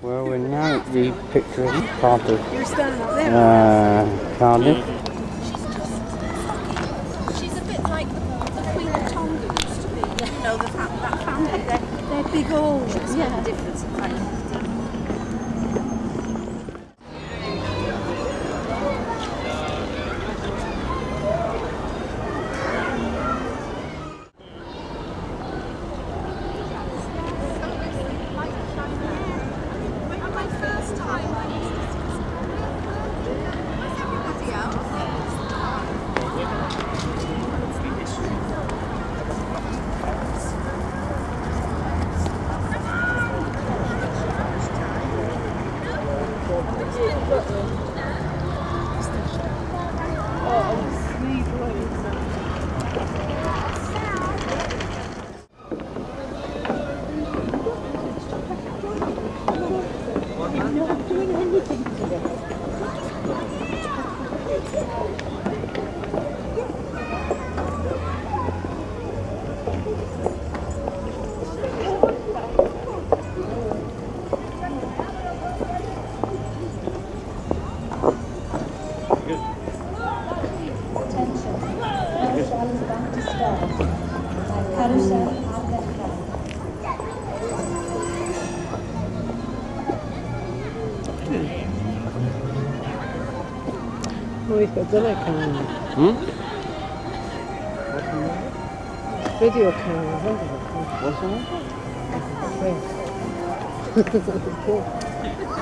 Well, we're now at the picturesque part of You're standing up there. Cardiff. She's a bit like the Queen of Tonga used to be. You know, that family. They're big old. Yeah. The difference in fact. Oh, he's got dinner camera. Video camera, isn't it? What's that?